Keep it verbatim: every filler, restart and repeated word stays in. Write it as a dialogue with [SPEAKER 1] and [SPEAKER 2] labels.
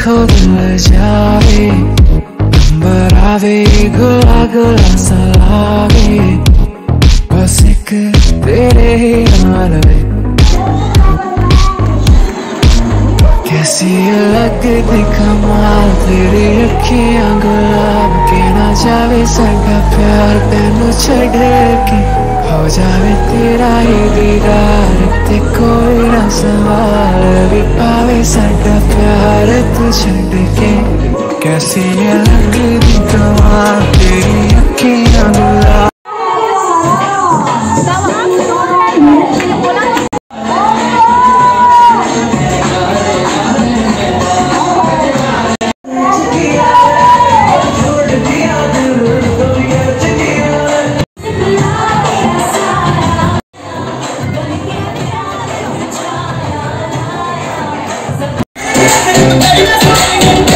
[SPEAKER 1] देखो दिल जावे, नंबर आवे गुला गुला सा लागे, बस एक तेरे ही नाल वे। कैसी लगदी कमाल तेरी अखियां गुलाब के, ना जावे साडा प्यार तैनू छड्ड के, हो जावे तेरा ही दीदार ते कोई ना सवाल भी पावे साडा प्यार तू छड्ड के। कैसी लगदी कमाल तेरी अखियां गुलाब।
[SPEAKER 2] Hey,